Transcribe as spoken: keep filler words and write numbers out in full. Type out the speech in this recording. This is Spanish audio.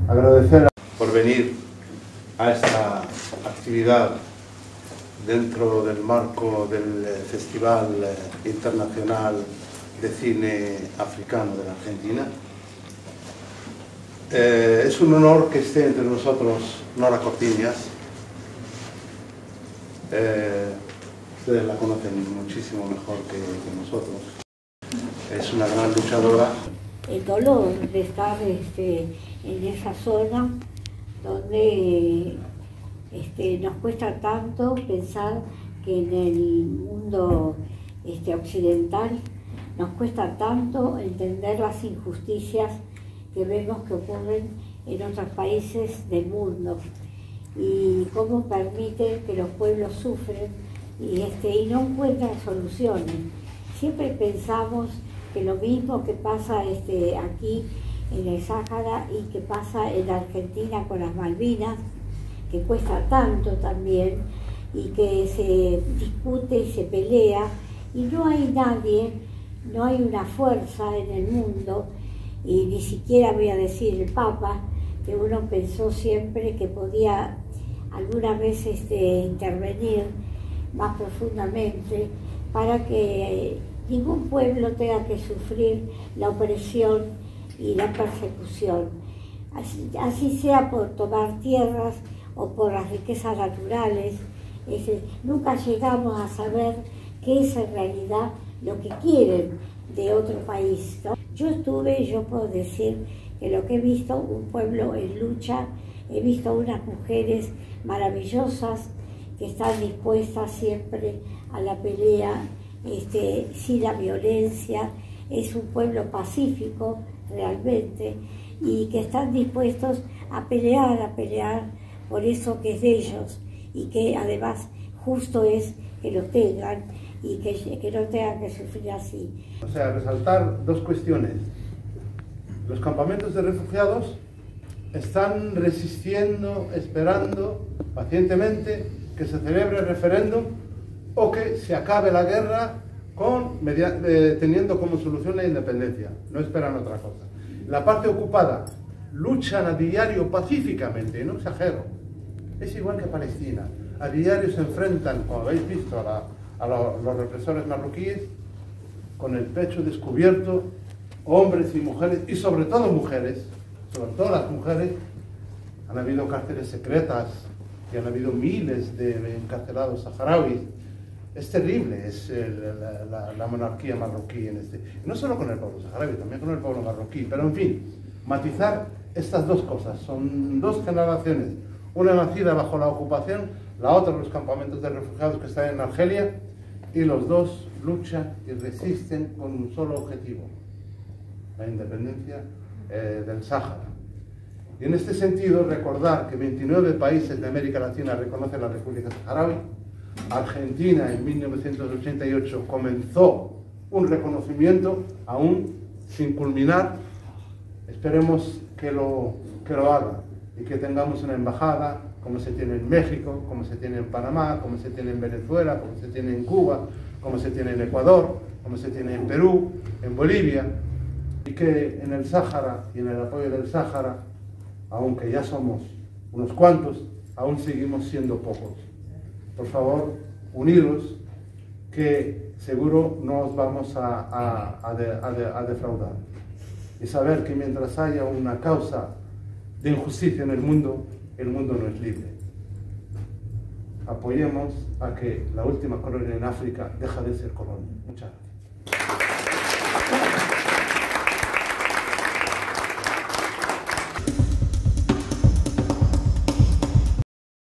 Agradecer por venir a esta actividad dentro del marco del Festival Internacional de Cine Africano de la Argentina. Eh, es un honor que esté entre nosotros Nora Cortiñas. Eh, ustedes la conocen muchísimo mejor que, que nosotros. Es una gran luchadora. El dolor de estar este, en esa zona donde este, nos cuesta tanto pensar que en el mundo este, occidental nos cuesta tanto entender las injusticias que vemos que ocurren en otros países del mundo y cómo permite que los pueblos sufren y, este, y no encuentran soluciones. Siempre pensamos que lo mismo que pasa este, aquí en el Sáhara y que pasa en la Argentina con las Malvinas, que cuesta tanto también y que se discute y se pelea y no hay nadie, no hay una fuerza en el mundo y ni siquiera voy a decir el Papa, que uno pensó siempre que podía alguna vez este, intervenir más profundamente para que ningún pueblo tenga que sufrir la opresión y la persecución, así, así sea por tomar tierras o por las riquezas naturales. Es, nunca llegamos a saber qué es en realidad lo que quieren de otro país, ¿no? Yo estuve, yo puedo decir que lo que he visto, un pueblo en lucha, he visto unas mujeres maravillosas que están dispuestas siempre a la pelea, este, sin la violencia. Es un pueblo pacífico realmente y que están dispuestos a pelear, a pelear por eso que es de ellos y que además justo es que lo tengan y que, que no tengan que sufrir así. O sea, resaltar dos cuestiones. Los campamentos de refugiados están resistiendo, esperando pacientemente que se celebre el referéndum o que se acabe la guerra con, eh, teniendo como solución la independencia. No esperan otra cosa. La parte ocupada luchan a diario pacíficamente, no exagero. Es igual que Palestina. A diario se enfrentan, como habéis visto, a, la, a lo, los represores marroquíes con el pecho descubierto, hombres y mujeres, y sobre todo mujeres, sobre todo las mujeres. Han habido cárceles secretas y han habido miles de encarcelados saharauis. Es terrible, es el, la, la, la monarquía marroquí en este. No solo con el pueblo saharaui, también con el pueblo marroquí. Pero en fin, matizar estas dos cosas. Son dos generaciones. Una nacida bajo la ocupación, la otra en los campamentos de refugiados que están en Argelia, y los dos luchan y resisten con un solo objetivo: la independencia eh, del Sáhara. Y en este sentido, recordar que veintinueve países de América Latina reconocen la República Saharaui. Argentina en mil novecientos ochenta y ocho comenzó un reconocimiento, aún sin culminar. Esperemos que lo, que lo haga y que tengamos una embajada como se tiene en México, como se tiene en Panamá, como se tiene en Venezuela, como se tiene en Cuba, como se tiene en Ecuador, como se tiene en Perú, en Bolivia, y que en el Sáhara y en el apoyo del Sáhara, aunque ya somos unos cuantos, aún seguimos siendo pocos. Por favor, unidos, que seguro no os vamos a, a, a, de, a, de, a defraudar. Y saber que mientras haya una causa de injusticia en el mundo, el mundo no es libre. Apoyemos a que la última colonia en África deje de ser colonia. Muchas gracias.